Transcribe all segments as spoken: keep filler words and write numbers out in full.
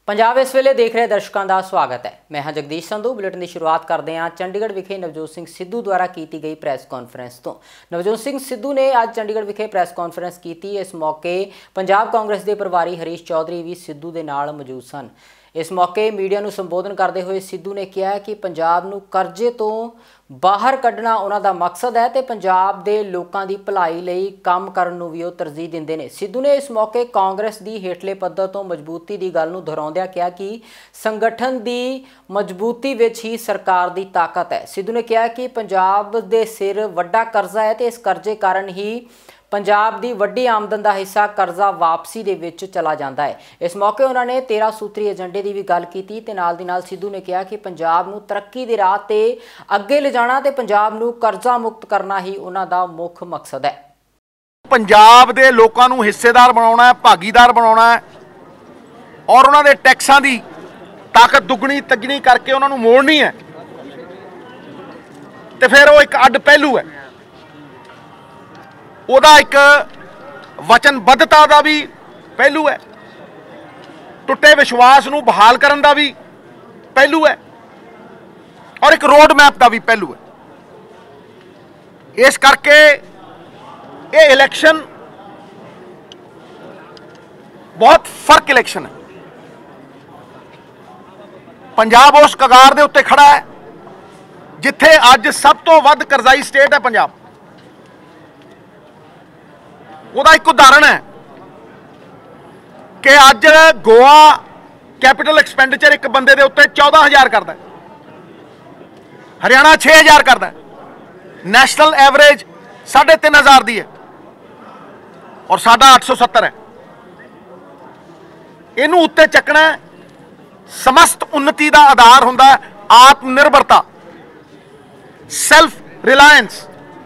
पंजाब इस वेले देख रहे दर्शकों का स्वागत है। मैं हाँ जगदीश संधू। बुलेटिन की शुरुआत करते हैं चंडीगढ़ विखे नवजोत सिंह सिद्धू द्वारा की गई प्रैस कॉन्फ्रेंस तो। नवजोत सिंह सिद्धू ने आज चंडीगढ़ विखे प्रैस कॉन्फ्रेंस की। इस मौके पंजाब कांग्रेस के प्रभारी हरीश चौधरी भी सिद्धू के नाल मौजूद सन। इस मौके मीडिया को संबोधन करते हुए सिद्धू ने कहा कि पंजाब नूं करजे तो बाहर कढ़ना उन्हां दा मकसद है तो पंजाब के लोगों की भलाई लई काम करन नूं भी वो तरजीह दिंदे ने। सिद्धू ने इस मौके कांग्रेस की हेठले पद्धर तो मजबूती की गल नूं दोहराउंदिआं कहा कि संगठन की मजबूती विच ही सरकार की ताकत है। सिद्धू ने कहा कि पंजाब दे सिर वड्डा करजा है तो इस करजे कारण ही पंजाब की वड्डी आमदन का हिस्सा करजा वापसी दे विच चला जाता है। इस मौके उन्होंने तेरह सूत्री एजेंडे की भी गल की ते नाल दी नाल सिद्धू ने कहा कि पंजाब नूं तरक्की दे राह ते अगे ले जाना ते पंजाब नूं करजा मुक्त करना ही उन्हां दा मुख मकसद है। पंजाब दे लोकां नूं हिस्सेदार बनाउणा है, भागीदार बनाउणा है और उन्हां दे टैक्सां दी ताकत दुगनी तगनी करके उन्हां नूं मोड़नी है ते फिर वो एक अड पहलू है। ਉਹਦਾ एक वचनबद्धता का भी पहलू है, टुटे विश्वास नूं बहाल करन दा भी पहलू है और एक रोड मैप का भी पहलू है। इस करके ये इलैक्शन बहुत फर्क इलैक्शन है। पंजाब उस कगार दे उत्ते खड़ा है जिथे अज सब तो वध करजाई स्टेट है पंजाब। ਉਹਦਾ एक उदाहरण है कि अज गोवा कैपिटल एक्सपेंडिचर एक बंदे के उत्ते चौदह हज़ार करता है, हरियाणा छे हज़ार करता है, नैशनल एवरेज साढ़े तीन हज़ार दी है और साडा अठ सौ सत्तर है। इनू उत्ते चकना समस्त उन्नति का आधार होंदा है आत्मनिर्भरता, सेल्फ रिलायंस।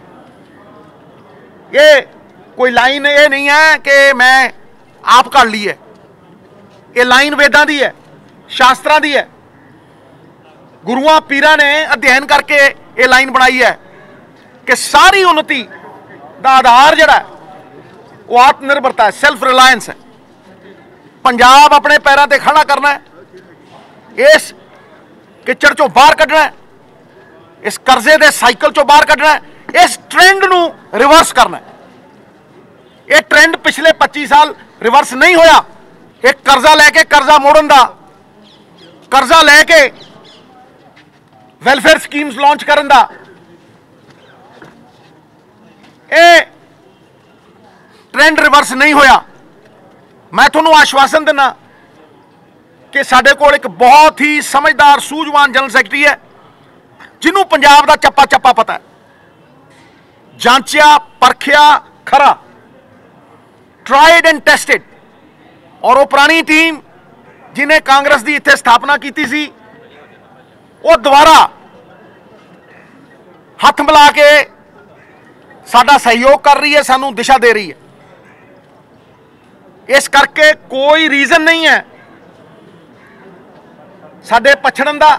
ये कोई लाइन ये नहीं है कि मैं आप कर ली है, ये लाइन वेदां दी है, शास्त्रां दी है। गुरुआं पीरां ने अध्ययन करके ये लाइन बनाई है कि सारी उन्नति का आधार जिहड़ा वो आत्मनिर्भरता है, सेल्फ रिलायंस है। पंजाब अपने पैरों ते खड़ा करना है, इस किचड़ चों बाहर कढ़ना है, इस कर्जे के साइकिल चों बाहर कढ़ना है, इस ट्रेंड नूं रिवर्स करना है। ये ट्रेंड पिछले पच्चीस साल रिवर्स नहीं होया। एक कर्जा लैके कर्जा मोड़न दा, कर्जा लैके वेलफेयर स्कीम्स लॉन्च करन दा, ये ट्रेंड रिवर्स नहीं होया। मैं तुहानूं आश्वासन दिना कि साडे कोल एक बहुत ही समझदार सूझवान जनरल सैकटरी है जिन्हों पंजाब दा चप्पा चप्पा पता है, जांचिया परखिया खरा, ट्राइड एंड टेस्टेड। और वो पुरानी टीम जिन्हें कांग्रेस की इत्थे स्थापना की सी वो दोबारा हथ मिला के साडा सहयोग कर रही है, सानू दिशा दे रही है। इस करके कोई रीजन नहीं है साडे पछड़न दा।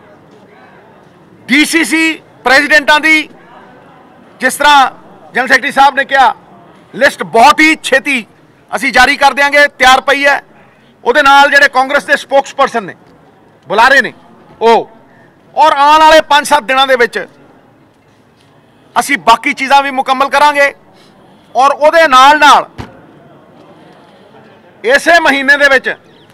डीसीसी प्रेजिडेंटां दी जिस तरह जनरल सैकटरी साहब ने कहा लिस्ट बहुत ही छेती असी जारी कर देंगे, तैयार पई है। उहदे नाल जिहड़े कांग्रेस के स्पोक्स परसन ने बुलारे ने वो और आने वाले पांच सत्त दिनों के विच असी बाकी चीज़ां भी मुकम्मल करांगे और उहदे नाल नाल इसे महीने दे विच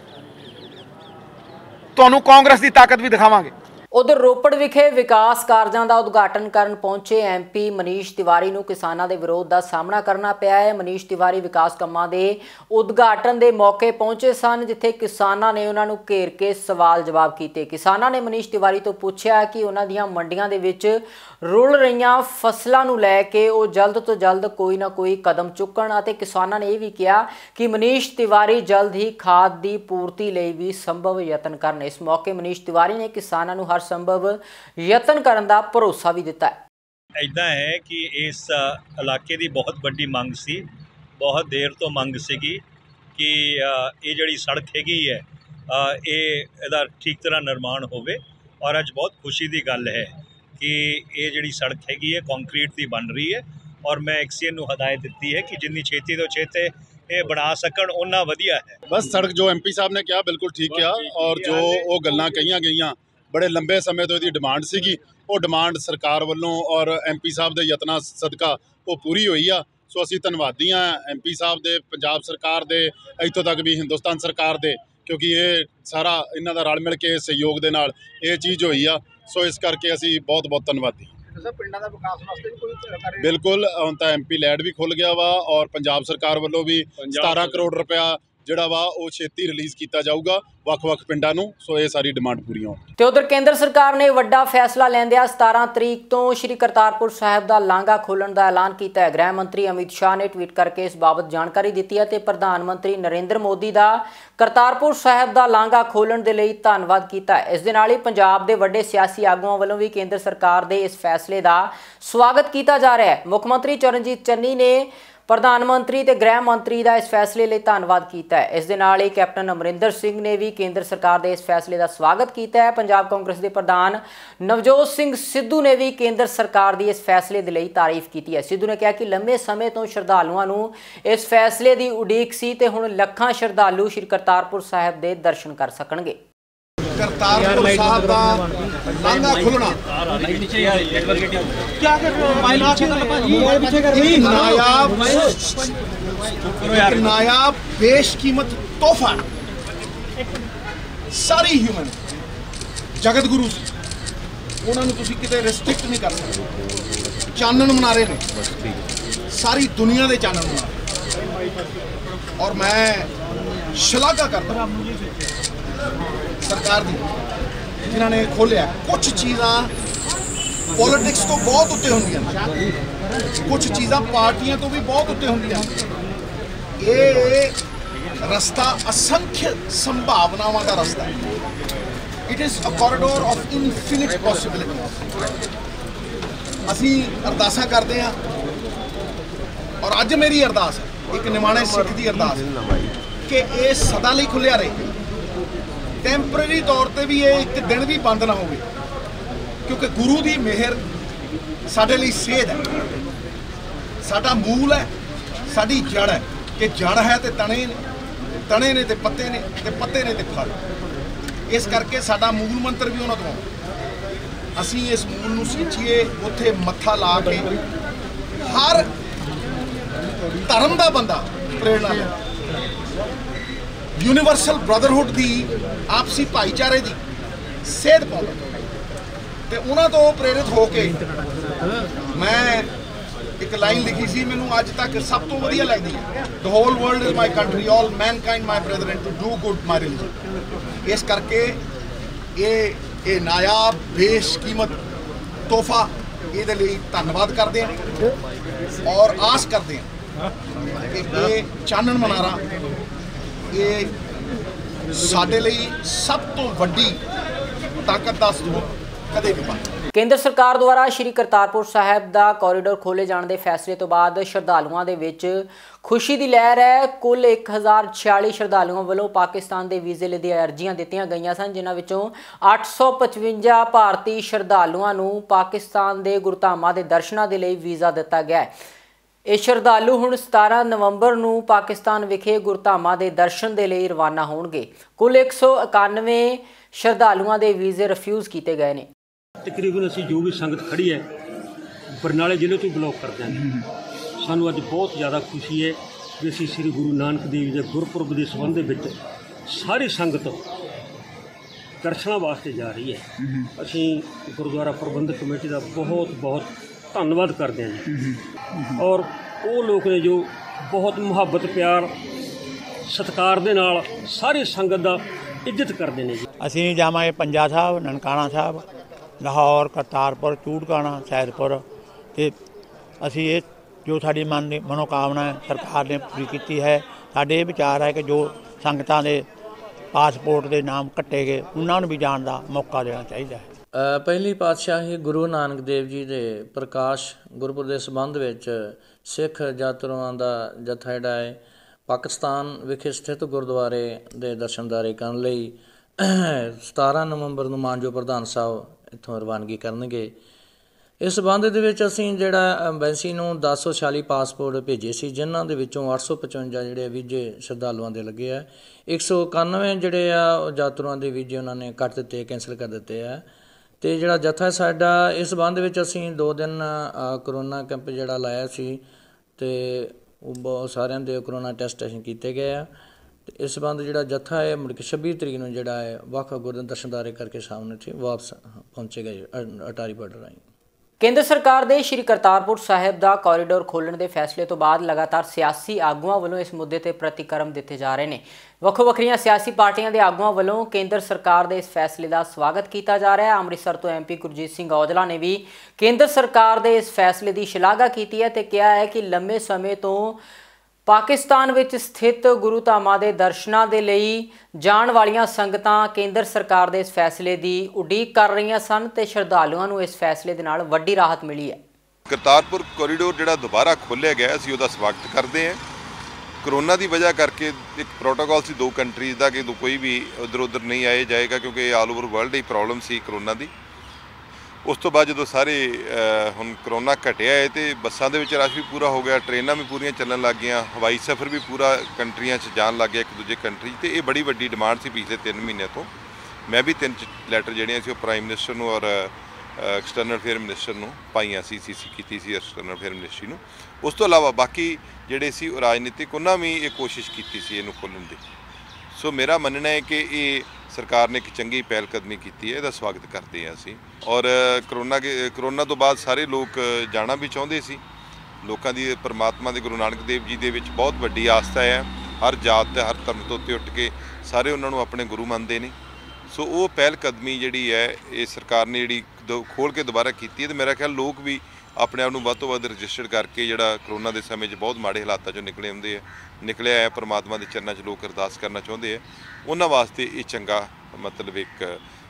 तुहानूं कांग्रेस की ताकत भी दिखावांगे। उधर रोपड़ विखे विकास कारजां का उद्घाटन करन पहुंचे एम पी मनीष तिवारी नूं किसानां दे विरोध का सामना करना पिया है। मनीष तिवारी विकास कामां दे उद्घाटन के मौके पहुंचे सन जिथे किसानां ने उन्हां नूं घेर के सवाल जवाब कीते। किसानां ने मनीष तिवारी तो पूछा कि उन्हां दीआं मंडियां दे विच रुल रहीआं फसलां नूं लै के वो जल्द तो जल्द कोई ना कोई कदम चुकण अते किसानां ने यह भी कहा कि मनीष तिवारी जल्द ही खाद की पूर्ति लई भी संभव यतन करन। इस मौके मनीष तिवारी ने किसानां नूं हर संभव यतन करने का भरोसा भी दिता है। इदा है कि इस इलाके की बहुत बड़ी मंग सी, बहुत देर तो मंग सीगी कि ये जिहड़ी सड़क हैगी है ये इहदा ठीक तरह निर्माण होवे और अज बहुत खुशी की गल है कि ये जिहड़ी सड़क हैगी है कंक्रीट की बन रही है और मैं एक्सीएन नूं हदायत दी है कि जिन्नी छेती तो छेते ਇਹ ਬਣਾ ਸਕਣ ਉਹਨਾਂ ਵਧੀਆ ਹੈ। बस सड़क जो एम पी साहब ने कहा बिल्कुल ठीक किया और जो वो गल्लां कहियां गईयां बड़े लंबे समय तो इसकी डिमांड सीगी वो डिमांड सरकार वालों और एम पी साहब के यत्नां सदका वो पूरी हुई आ। सो असीं धन्नवादी हाँ एम पी साहब दे, पंजाब सरकार दे, इत्थों तक भी हिंदुस्तान सरकार दे, क्योंकि ये सारा इन्हां दा रल मिल के सहयोग दे नाल ये चीज़ हुई आ। सो इस करके असीं बहुत बहुत धन्नवादी। बिल्कुल हुण तां एम पी लैड भी खुल गया वा और पंजाब सरकार वालों भी सतारह करोड़ रुपया ਜਿਹੜਾ ਵਾ ਉਹ ਛੇਤੀ ਰਿਲੀਜ਼ ਕੀਤਾ ਜਾਊਗਾ ਵੱਖ-ਵੱਖ ਪਿੰਡਾਂ ਨੂੰ। ਸੋ ਇਹ ਸਾਰੀ ਡਿਮਾਂਡ ਪੂਰੀਆਂ ਹੋਣ। ਤੇ ਉਧਰ ਕੇਂਦਰ ਸਰਕਾਰ ਨੇ ਵੱਡਾ ਫੈਸਲਾ ਲੈਂਦਿਆਂ ਸਤਾਰਾਂ ਤਰੀਕ ਤੋਂ ਸ਼੍ਰੀ ਕਰਤਾਰਪੁਰ ਸਾਹਿਬ ਦਾ ਲਾਂਘਾ ਖੋਲ੍ਹਣ ਦਾ ਐਲਾਨ ਕੀਤਾ ਹੈ। ਗ੍ਰਹਿ ਮੰਤਰੀ ਅਮਿਤ ਸ਼ਾਹ ਨੇ ਟਵੀਟ ਕਰਕੇ ਇਸ ਬਾਬਤ ਜਾਣਕਾਰੀ ਦਿੱਤੀ ਹੈ ਤੇ ਪ੍ਰਧਾਨ ਮੰਤਰੀ ਨਰਿੰਦਰ ਮੋਦੀ ਦਾ ਕਰਤਾਰਪੁਰ ਸਾਹਿਬ ਦਾ ਲਾਂਘਾ ਖੋਲ੍ਹਣ ਦੇ ਲਈ ਧੰਨਵਾਦ ਕੀਤਾ ਹੈ। ਇਸ ਦੇ ਨਾਲ ਹੀ ਪੰਜਾਬ ਦੇ ਵੱਡੇ ਸਿਆਸੀ ਆਗੂਆਂ ਵੱਲੋਂ ਵੀ ਕੇਂਦਰ ਸਰਕਾਰ ਦੇ ਇਸ ਫੈਸਲੇ ਦਾ ਸਵਾਗਤ ਕੀਤਾ ਜਾ ਰਿਹਾ ਹੈ। ਮੁੱਖ ਮੰਤਰੀ ਚਰਨਜੀਤ ਚੰਨੀ ਨੇ ਪ੍ਰਧਾਨ ਮੰਤਰੀ ਤੇ ਗ੍ਰਹਿ ਮੰਤਰੀ ਦਾ ਇਸ ਫੈਸਲੇ ਲਈ ਧੰਨਵਾਦ ਕੀਤਾ ਹੈ। ਇਸ ਦੇ ਨਾਲ ਹੀ ਕੈਪਟਨ ਅਮਰਿੰਦਰ ਸਿੰਘ ਨੇ ਵੀ ਕੇਂਦਰ ਸਰਕਾਰ ਦੇ ਇਸ ਫੈਸਲੇ ਦਾ ਸਵਾਗਤ ਕੀਤਾ ਹੈ। ਪੰਜਾਬ ਕਾਂਗਰਸ ਦੇ ਪ੍ਰਧਾਨ ਨਵਜੋਤ ਸਿੰਘ ਸਿੱਧੂ ਨੇ ਵੀ ਕੇਂਦਰ ਸਰਕਾਰ ਦੀ ਇਸ ਫੈਸਲੇ ਦੇ ਲਈ ਤਾਰੀਫ ਕੀਤੀ ਹੈ। ਸਿੱਧੂ ਨੇ ਕਿਹਾ ਕਿ ਲੰਮੇ ਸਮੇਂ ਤੋਂ ਸ਼ਰਧਾਲੂਆਂ ਨੂੰ ਇਸ ਫੈਸਲੇ ਦੀ ਉਡੀਕ ਸੀ ਤੇ ਹੁਣ ਲੱਖਾਂ ਸ਼ਰਧਾਲੂ ਸ਼੍ਰੀ ਕਰਤਾਰਪੁਰ ਸਾਹਿਬ ਦੇ ਦਰਸ਼ਨ ਕਰ ਸਕਣਗੇ। करतारपुर साहब का लांघा खुलना क्या कर रहे हो? नायाब नायाब बेशकीमत तोहफा सारी ह्यूमन जगत गुरु उन्होंने तुसी किते रिस्ट्रिक्ट नहीं कर सकते। चानन मना रहे ने सारी दुनिया के चानन मना और मैं शलाघा करता सरकार दी जिन्होंने खोलिया। कुछ चीज़ां पॉलिटिक्स तो बहुत उत्ते होंदियां, कुछ चीज़ां पार्टियां तो भी बहुत उत्ते होंदियां। ये रस्ता असंख्य संभावनावां का रस्ता है। It is a corridor of infinite possibilities. असीं अरदासां करते हैं और अज मेरी अरदास है एक निमाणे सिख की अरदास कि ये सदा लई खुलिया रहे। टैंपरेरी तौर पर भी ये एक दिन भी बंद ना हो, क्योंकि गुरु की मेहर साडे लई सेध है, साडा मूल है, साडी जड़ है। कि जड़ है तो तने ने, तने ने तो पत्ते ने, ते पत्ते ने तो फल। इस करके साडा मूल मंत्र भी उन्होंने तो असीं इस मूल नूं सींचीए, उत्थे मत्था ला के हर धर्म का बंदा प्रेरणा ले। यूनिवर्सल ब्रदरहुड की आपसी भाईचारे की सेध पाउंदा ते उन्हां तो प्रेरित होके मैं एक लाइन लिखी सी, मैनूं अज तक सब तो वधिया लगदी है। The whole world is my country, all mankind my brethren, to do good my religion. इस करके ये ये नायाब बेशकीमत तोहफा ये लई धन्नवाद करते हैं और आस करते हैं कि ये चानन मनारा ये साडे लई सब तो वड्डी ताकत दा स्रोत कदे भी बन। ਕੇਂਦਰ ਸਰਕਾਰ ਦੁਆਰਾ ਸ਼੍ਰੀ ਕਰਤਾਰਪੁਰ ਸਾਹਿਬ ਦਾ ਕੋਰੀਡੋਰ ਖੋਲ੍ਹੇ ਜਾਣ ਦੇ ਫੈਸਲੇ ਤੋਂ ਬਾਅਦ ਸ਼ਰਧਾਲੂਆਂ ਦੇ ਵਿੱਚ ਖੁਸ਼ੀ ਦੀ ਲਹਿਰ ਹੈ। ਕੁੱਲ ਇੱਕ ਹਜ਼ਾਰ ਛਿਆਲੀ ਸ਼ਰਧਾਲੂਆਂ ਵੱਲੋਂ ਪਾਕਿਸਤਾਨ ਦੇ ਵੀਜ਼ੇ ਲਈ ਦੀਆਂ ਅਰਜ਼ੀਆਂ ਦਿੱਤੀਆਂ ਗਈਆਂ ਸਨ, ਜਿਨ੍ਹਾਂ ਵਿੱਚੋਂ ਅੱਠ ਸੌ ਪਚਵੰਜਾ ਭਾਰਤੀ ਸ਼ਰਧਾਲੂਆਂ ਨੂੰ ਪਾਕਿਸਤਾਨ ਦੇ ਗੁਰਧਾਮਾਂ ਦੇ ਦਰਸ਼ਨਾਂ ਦੇ ਲਈ ਵੀਜ਼ਾ ਦਿੱਤਾ ਗਿਆ ਹੈ। ਇਹ ਸ਼ਰਧਾਲੂ ਹੁਣ ਸਤਾਰਾਂ ਨਵੰਬਰ ਨੂੰ ਪਾਕਿਸਤਾਨ ਵਿਖੇ ਗੁਰਧਾਮਾਂ ਦੇ ਦਰਸ਼ਨ ਦੇ ਲਈ ਰਵਾਨਾ ਹੋਣਗੇ। ਕੁੱਲ ਇੱਕ ਸੌ ਇਕਾਨਵੇਂ ਸ਼ਰਧਾਲੂਆਂ ਦੇ ਵੀਜ਼ੇ ਰਿਫਿਊਜ਼ ਕੀਤੇ ਗਏ ਨੇ। तकरीबन असी जो भी संगत खड़ी है बरनाले जिले तो बिलोंग करते हैं। सानू अज बहुत ज़्यादा खुशी है कि असी श्री गुरु नानक देव जी के गुरपुरब के संबंध में सारी संगत दर्शनों वास्ते जा रही है। असी गुरुद्वारा प्रबंधक कमेटी का बहुत बहुत धन्यवाद करते हैं और वो लोग ने जो बहुत मुहब्बत प्यार सत्कार दे नाल सारी संगत का इज्जत करते हैं। असी जावांगे पंजा साहब, ननकाना साहब, लाहौर, करतारपुर, चूड़काना, सैदपुर। तो असी ये जो साड़ी मन की मनोकामना है सरकार ने पूरी की है। साढ़े ये विचार है कि जो संगतां दे पासपोर्ट के नाम कट्टे गए उन्होंने भी जाने का मौका देना चाहिए है। पहली पातशाही गुरु नानक देव जी के प्रकाश गुरपुरब के संबंध में सिख यात्रुओं का जत्था जिहड़ा है पाकिस्तान विखे स्थित गुरुद्वारे के दर्शनदारे करने लई सतारह नवंबर को मानजो प्रधान साहब इत्थों रवानगी करनगे। ਇਸ ਸੰਬੰਧ ਦੇ ਵਿੱਚ ਅਸੀਂ ਜਿਹੜਾ ਐਮਬੈਸੀ ਨੂੰ ਦਸ ਸੌ ਛਿਆਲੀ ਪਾਸਪੋਰਟ ਭੇਜੇ ਸੀ, ਜਿਨ੍ਹਾਂ ਦੇ ਵਿੱਚੋਂ ਅੱਠ ਸੌ ਪਚਵੰਜਾ ਜਿਹੜੇ ਵੀਜ਼ੇ ਸ਼ਰਧਾਲੂਆਂ ਦੇ ਲੱਗੇ ਆ। ਇੱਕ ਸੌ ਇਕਾਨਵੇਂ ਜਿਹੜੇ ਆ ਉਹ ਯਾਤਰੂਆਂ ਦੇ ਵੀਜ਼ੇ ਉਹਨਾਂ ਨੇ ਕੱਟ ਦਿੱਤੇ, ਕੈਂਸਲ ਕਰ ਦਿੱਤੇ ਆ। ਅਤੇ ਜਿਹੜਾ ਜੱਥਾ ਸਾਡਾ ਇਸ ਸੰਬੰਧ ਵਿੱਚ ਅਸੀਂ ਦੋ ਦਿਨ ਕਰੋਨਾ ਕੈਂਪ ਜਿਹੜਾ ਲਾਇਆ ਸੀ, ਅਤੇ ਉਹ ਬਹੁਤ ਸਾਰਿਆਂ ਦੇ ਕਰੋਨਾ ਟੈਸਟ ਅਸੀਂ ਕੀਤੇ ਗਏ ਆ। ਅਤੇ ਇਸ ਸੰਬੰਧ ਜਿਹੜਾ ਜੱਥਾ ਹੈ ਮੁੜ ਕੇ ਛੱਬੀ ਤਰੀਕ ਨੂੰ ਜਿਹੜਾ ਹੈ ਵੱਖ ਵੱਖ ਗੁਰਦੁਆਰਾ ਦਰਸ਼ਨਦਾਰੇ ਕਰਕੇ ਸਾਹਮਣੇ ਇੱਥੇ ਵਾਪਸ ਪਹੁੰਚੇਗਾ ਅਟਾਰੀ ਬਾਰਡਰ ਰਾਹੀਂ। ਕੇਂਦਰ ਸਰਕਾਰ ਦੇ ਸ਼੍ਰੀ ਕਰਤਾਰਪੁਰ ਸਾਹਿਬ ਦਾ ਕੋਰੀਡੋਰ ਖੋਲ੍ਹਣ ਦੇ ਫੈਸਲੇ ਤੋਂ ਬਾਅਦ ਲਗਾਤਾਰ ਸਿਆਸੀ ਆਗੂਆਂ ਵੱਲੋਂ ਇਸ ਮੁੱਦੇ ਤੇ ਪ੍ਰਤੀਕਰਮ ਦਿੱਤੇ ਜਾ ਰਹੇ ਨੇ। ਵੱਖੋ ਵੱਖਰੀਆਂ ਸਿਆਸੀ ਪਾਰਟੀਆਂ ਦੇ ਆਗੂਆਂ ਵੱਲੋਂ ਕੇਂਦਰ ਸਰਕਾਰ ਦੇ ਇਸ ਫੈਸਲੇ ਦਾ ਸਵਾਗਤ ਕੀਤਾ ਜਾ ਰਿਹਾ ਹੈ। ਅੰਮ੍ਰਿਤਸਰ ਤੋਂ ਐਮਪੀ ਗੁਰਜੀਤ ਸਿੰਘ ਔਜਲਾ ਨੇ ਵੀ ਕੇਂਦਰ ਸਰਕਾਰ ਦੇ ਇਸ ਫੈਸਲੇ ਦੀ ਸ਼ਲਾਘਾ ਕੀਤੀ ਹੈ ਤੇ ਕਿਹਾ ਹੈ ਕਿ ਲੰਮੇ ਸਮੇਂ ਤੋਂ ਪਾਕਿਸਤਾਨ ਵਿੱਚ ਸਥਿਤ ਗੁਰੂ ਧਾਮਾਂ ਦੇ ਦਰਸ਼ਨਾਂ ਦੇ ਲਈ ਜਾਣ ਵਾਲੀਆਂ ਸੰਗਤਾਂ ਕੇਂਦਰ ਸਰਕਾਰ ਦੇ ਇਸ ਫੈਸਲੇ ਦੀ ਉਡੀਕ ਕਰ ਰਹੀਆਂ ਸਨ ਤੇ ਸ਼ਰਧਾਲੂਆਂ ਨੂੰ ਇਸ ਫੈਸਲੇ ਦੇ ਨਾਲ ਵੱਡੀ ਰਾਹਤ ਮਿਲੀ ਹੈ। ਕਰਤਾਰਪੁਰ ਕੋਰੀਡੋਰ ਜਿਹੜਾ ਦੁਬਾਰਾ ਖੋਲ੍ਹਿਆ ਗਿਆ, ਅਸੀਂ ਉਹਦਾ ਸਵਾਗਤ ਕਰਦੇ ਹਾਂ। ਕਰੋਨਾ ਦੀ ਵਜ੍ਹਾ ਕਰਕੇ ਇੱਕ ਪ੍ਰੋਟੋਕਾਲ ਸੀ ਦੋ ਕੰਟਰੀਜ਼ ਦਾ ਕਿ ਕੋਈ ਵੀ ਉੱਧਰ ਉੱਧਰ ਨਹੀਂ ਆਏ ਜਾਏਗਾ, ਕਿਉਂਕਿ ਆਲ ਓਵਰ ਵਰਲਡ ਹੀ ਪ੍ਰੋਬਲਮ ਸੀ ਕਰੋਨਾ ਦੀ। ਉਸ ਤੋਂ ਬਾਅਦ ਜਦੋਂ ਸਾਰੇ ਹੁਣ ਕਰੋਨਾ ਘਟਿਆ ਹੈ ਅਤੇ ਬੱਸਾਂ ਦੇ ਵਿੱਚ ਰਸ਼ ਵੀ ਪੂਰਾ ਹੋ ਗਿਆ, ਟ੍ਰੇਨਾਂ ਵੀ ਪੂਰੀਆਂ ਚੱਲਣ ਲੱਗ ਗਈਆਂ, ਹਵਾਈ ਸਫ਼ਰ ਵੀ ਪੂਰਾ ਕੰਟਰੀਆਂ 'ਚ ਜਾਣ ਲੱਗ ਗਿਆ ਇੱਕ ਦੂਜੇ ਕੰਟਰੀ। ਅਤੇ ਇਹ ਬੜੀ ਵੱਡੀ ਡਿਮਾਂਡ ਸੀ ਪਿਛਲੇ ਤਿੰਨ ਮਹੀਨਿਆਂ ਤੋਂ। ਮੈਂ ਵੀ ਤਿੰਨ ਲੈਟਰ ਜਿਹੜੀਆਂ ਸੀ ਉਹ ਪ੍ਰਾਈਮ ਮਿਨਿਸਟਰ ਨੂੰ ਔਰ ਐਕਸਟਰਨਲ ਅਫੇਅਰ ਮਿਨਿਸਟਰ ਨੂੰ ਪਾਈਆਂ ਸੀ, ਸੀ ਸੀ ਕੀਤੀ ਸੀ ਐਕਸਟਰਨਲ ਅਫੇਅਰ ਮਿਨਿਸਟਰੀ ਨੂੰ। ਉਸ ਤੋਂ ਇਲਾਵਾ ਬਾਕੀ ਜਿਹੜੇ ਸੀ ਉਹ ਰਾਜਨੀਤਿਕ ਉਹਨਾਂ ਵੀ ਇਹ ਕੋਸ਼ਿਸ਼ ਕੀਤੀ ਸੀ ਇਹਨੂੰ ਖੋਲ੍ਹਣ ਦੀ। ਸੋ ਮੇਰਾ ਮੰਨਣਾ ਹੈ ਕਿ ਇਹ ਸਰਕਾਰ ਨੇ ਇੱਕ ਚੰਗੀ ਪਹਿਲ ਕਦਮੀ ਕੀਤੀ ਹੈ, ਇਹਦਾ ਸਵਾਗਤ ਕਰਦੇ ਹਾਂ ਅਸੀਂ। ਔਰ ਕਰੋਨਾ ਕੇ ਕਰੋਨਾ ਤੋਂ ਬਾਅਦ ਸਾਰੇ ਲੋਕ ਜਾਣਾ ਵੀ ਚਾਹੁੰਦੇ ਸੀ। ਲੋਕਾਂ ਦੀ ਪਰਮਾਤਮਾ ਦੇ ਗੁਰੂ ਨਾਨਕ ਦੇਵ ਜੀ ਦੇ ਵਿੱਚ ਬਹੁਤ ਵੱਡੀ ਆਸਥਾ ਹੈ। ਹਰ ਜਾਤ ਤੇ ਹਰ ਧਰਮ ਤੋਂ ਉੱਤੇ ਉੱਠ ਕੇ ਸਾਰੇ ਉਹਨਾਂ ਨੂੰ ਆਪਣੇ ਗੁਰੂ ਮੰਨਦੇ ਨੇ। ਸੋ ਉਹ ਪਹਿਲ ਕਦਮੀ ਜਿਹੜੀ ਹੈ ਇਹ ਸਰਕਾਰ ਨੇ ਜਿਹੜੀ ਖੋਲ੍ਹ ਕੇ ਦੁਬਾਰਾ ਕੀਤੀ ਹੈ। ਅਤੇ ਮੇਰਾ ਖਿਆਲ ਲੋਕ ਵੀ ਆਪਣੇ ਆਪ ਨੂੰ ਵੱਧ ਤੋਂ ਵੱਧ ਰਜਿਸਟਰਡ ਕਰਕੇ ਜਿਹੜਾ ਕਰੋਨਾ ਦੇ ਸਮੇਂ 'ਚ ਬਹੁਤ ਮਾੜੇ ਹਾਲਾਤਾਂ 'ਚੋਂ ਨਿਕਲੇ ਹੁੰਦੇ ਆ ਨਿਕਲਿਆ ਹੈ ਪਰਮਾਤਮਾ ਦੇ ਚਰਨਾਂ 'ਚ ਲੋਕ ਅਰਦਾਸ ਕਰਨਾ ਚਾਹੁੰਦੇ ਆ, ਉਹਨਾਂ ਵਾਸਤੇ ਇਹ ਚੰਗਾ ਮਤਲਬ ਇੱਕ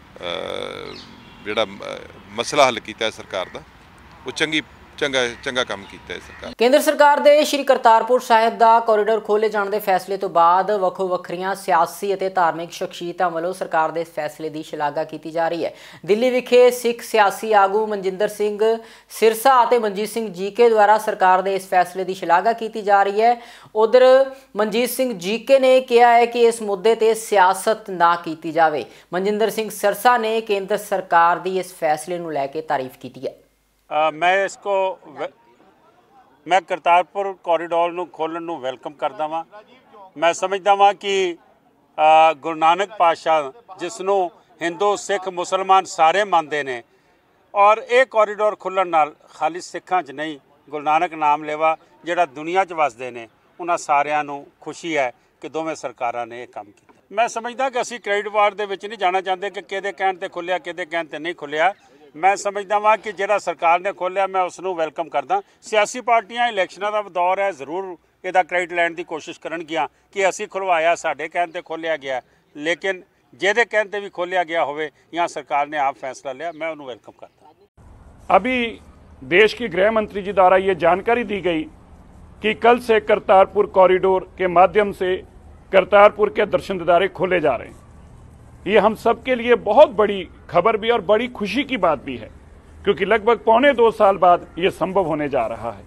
ਜਿਹੜਾ ਮਸਲਾ ਹੱਲ ਕੀਤਾ ਹੈ ਸਰਕਾਰ ਦਾ, ਉਹ ਚੰਗੀ ਚੰਗਾ ਚੰਗਾ ਕੰਮ ਕੀਤਾ ਹੈ ਸਰਕਾਰ। ਕੇਂਦਰ ਸਰਕਾਰ ਦੇ ਸ਼੍ਰੀ ਕਰਤਾਰਪੁਰ ਸਾਹਿਬ ਦਾ ਕੋਰੀਡੋਰ ਖੋਲ੍ਹੇ ਜਾਣ ਦੇ ਫੈਸਲੇ ਤੋਂ ਬਾਅਦ ਵੱਖੋ ਵੱਖਰੀਆਂ ਸਿਆਸੀ ਅਤੇ ਧਾਰਮਿਕ ਸ਼ਖਸੀਅਤਾਂ ਵੱਲੋਂ ਸਰਕਾਰ ਦੇ ਇਸ ਫੈਸਲੇ ਦੀ ਸ਼ਲਾਘਾ ਕੀਤੀ ਜਾ ਰਹੀ ਹੈ। ਦਿੱਲੀ ਵਿਖੇ ਸਿੱਖ ਸਿਆਸੀ ਆਗੂ ਮਨਜਿੰਦਰ ਸਿੰਘ ਸਿਰਸਾ ਅਤੇ ਮਨਜੀਤ ਸਿੰਘ ਜੀਕੇ ਦੁਆਰਾ ਸਰਕਾਰ ਦੇ ਇਸ ਫੈਸਲੇ ਦੀ ਸ਼ਲਾਘਾ ਕੀਤੀ ਜਾ ਰਹੀ ਹੈ। ਉਧਰ ਮਨਜੀਤ ਸਿੰਘ ਜੀਕੇ ਨੇ ਕਿਹਾ ਹੈ ਕਿ ਇਸ ਮੁੱਦੇ ਤੇ ਸਿਆਸਤ ਨਾ ਕੀਤੀ ਜਾਵੇ। ਮਨਜਿੰਦਰ ਸਿੰਘ ਸਿਰਸਾ ਨੇ ਕੇਂਦਰ ਸਰਕਾਰ ਦੀ ਇਸ ਫੈਸਲੇ ਨੂੰ ਲੈ ਕੇ ਤਾਰੀਫ ਕੀਤੀ ਹੈ। आ, मैं इसको मैं करतारपुर कॉरीडोर ਨੂੰ ਖੋਲ੍ਹਣ ਨੂੰ ਵੈਲਕਮ ਕਰਦਾ ਵਾਂ। ਮੈਂ ਸਮਝਦਾ ਵਾਂ ਕਿ ਗੁਰੂ ਨਾਨਕ ਪਾਤਸ਼ਾਹ ਜਿਸ ਨੂੰ ਹਿੰਦੂ ਸਿੱਖ ਮੁਸਲਮਾਨ ਸਾਰੇ ਮੰਨਦੇ ਨੇ, ਔਰ ਇਹ ਕੌਰੀਡੋਰ ਖੁੱਲ੍ਹਣ ਨਾਲ ਖਾਲੀ ਸਿੱਖਾਂ 'ਚ ਨਹੀਂ, ਗੁਰੂ ਨਾਨਕ ਨਾਮ ਲੈਵਾ ਜਿਹੜਾ ਦੁਨੀਆ 'ਚ ਵਸਦੇ ਨੇ ਉਹਨਾਂ ਸਾਰਿਆਂ ਨੂੰ ਖੁਸ਼ੀ ਹੈ ਕਿ ਦੋਵੇਂ ਸਰਕਾਰਾਂ ਨੇ ਇਹ ਕੰਮ ਕੀਤਾ। ਮੈਂ ਸਮਝਦਾ ਕਿ ਅਸੀਂ ਕ੍ਰੈਡਿਟ ਵਾਰ ਦੇ ਵਿੱਚ ਨਹੀਂ ਜਾਣਾ ਚਾਹੁੰਦੇ ਕਿ ਕਿਹਦੇ ਕਹਿਣ 'ਤੇ ਖੁੱਲ੍ਹਿਆ ਕਿਹਦੇ ਕਹਿਣ 'ਤੇ ਨਹੀਂ ਖੁੱਲ੍ਹਿਆ। ਮੈਂ ਸਮਝਦਾ ਵਾਂ ਕਿ ਜਿਹੜਾ ਸਰਕਾਰ ਨੇ ਖੋਲ੍ਹਿਆ ਮੈਂ ਉਸ ਨੂੰ ਵੈਲਕਮ ਕਰਦਾ। ਸਿਆਸੀ ਪਾਰਟੀਆਂ ਇਲੈਕਸ਼ਨਾਂ ਦਾ ਦੌਰ ਹੈ, ਜ਼ਰੂਰ ਇਹਦਾ ਕ੍ਰੈਡਿਟ ਲੈਣ ਦੀ ਕੋਸ਼ਿਸ਼ ਕਰਨਗੀਆਂ ਕਿ ਅਸੀਂ ਖੁਲਵਾਇਆ, ਸਾਡੇ ਕਹਿਣ 'ਤੇ ਖੋਲ੍ਹਿਆ ਗਿਆ, ਲੇਕਿਨ ਜਿਹਦੇ ਕਹਿਣ 'ਤੇ ਵੀ ਖੋਲ੍ਹਿਆ ਗਿਆ ਹੋਵੇ ਜਾਂ ਸਰਕਾਰ ने आप फैसला लिया, मैं उन्हें वेलकम करता हूँ। अभी देश के गृह मंत्री जी द्वारा ये जानकारी दी गई कि कल से करतारपुर कॉरिडोर के माध्यम से करतारपुर के दर्शन दिदारे खोले जा रहे हैं। ये हम सब के लिए बहुत बड़ी खबर भी और बड़ी खुशी की बात भी है, क्योंकि लगभग पौने दो साल बाद ये संभव होने जा रहा है,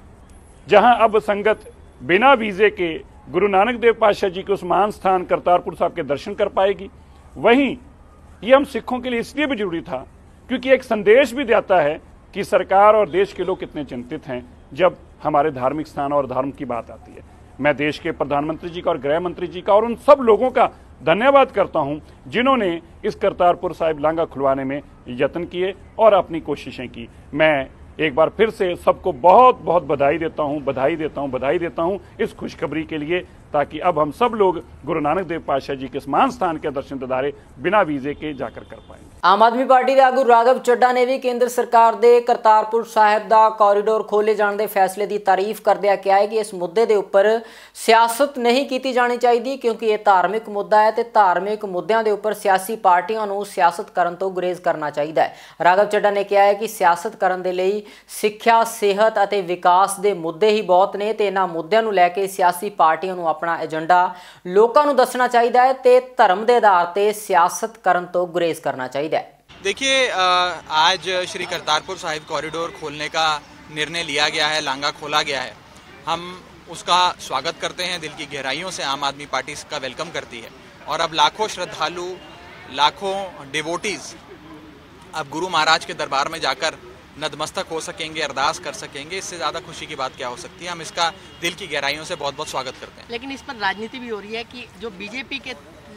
जहां अब संगत बिना वीज़े के गुरु नानक देव पातशाह जी के उस महान स्थान करतारपुर साहब के दर्शन कर पाएगी। वहीं ये हम सिखों के लिए इसलिए भी जरूरी था क्योंकि एक संदेश भी देता है कि सरकार और देश के लोग कितने चिंतित हैं जब हमारे धार्मिक स्थान और धर्म की बात आती है। मैं देश के प्रधानमंत्री जी का और गृह मंत्री जी का और उन सब लोगों का धन्यवाद करता हूं जिन्होंने इस करतारपुर साहिब लांघा खुलवाने में यत्न किए और अपनी कोशिशें की। मैं एक बार फिर से सबको बहुत बहुत बधाई देता हूं बधाई देता हूं बधाई देता हूं इस खुशखबरी के लिए, ताकि अब हम सब लोग गुरु नानक देव पातशाह जी के महान स्थान के दर्शन दिदारे बिना वीजे के जाकर कर पाएंगे। आम आदमी पार्टी के आगू राघव चड्डा ने भी केंद्र सरकार के करतारपुर साहिब का कॉरीडोर खोले जाने के फैसले की तारीफ करदे कहा है कि इस मुद्दे के उपर सियासत नहीं की जानी चाहिए, क्योंकि ये धार्मिक मुद्दा है तो धार्मिक मुद्दों के उपर सियासी पार्टियों को सियासत करने तो गुरेज करना चाहिए है। राघव चड्डा ने कहा है कि सियासत करने के लिए सिक्ख्या सेहत और विकास के मुद्दे ही बहुत ने, तो इन्होंने मुद्दों को लैके सियासी पार्टियों को अपना एजेंडा लोगों को दसना चाहिए है तो धर्म के आधार पर सियासत करने तो गुरेज करना चाहिए। देखिए, आज श्री करतारपुर साहिब कॉरिडोर खोलने का निर्णय लिया गया है, लांगा खोला गया है। हम उसका स्वागत करते हैं, दिल की गहराइयों से आम आदमी पार्टी इसका वेलकम करती है। और अब लाखों श्रद्धालु, लाखों डिवोटीज़ अब गुरु महाराज के दरबार में जाकर नतमस्तक हो सकेंगे, अरदास कर सकेंगे। इससे ज़्यादा खुशी की बात क्या हो सकती है। हम इसका दिल की गहराइयों से बहुत बहुत स्वागत करते हैं। लेकिन इस पर राजनीति भी हो रही है कि जो बीजेपी के